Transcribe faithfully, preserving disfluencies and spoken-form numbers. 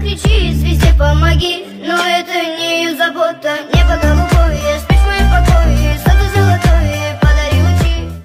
кричит, везде помоги, но это не ее забота.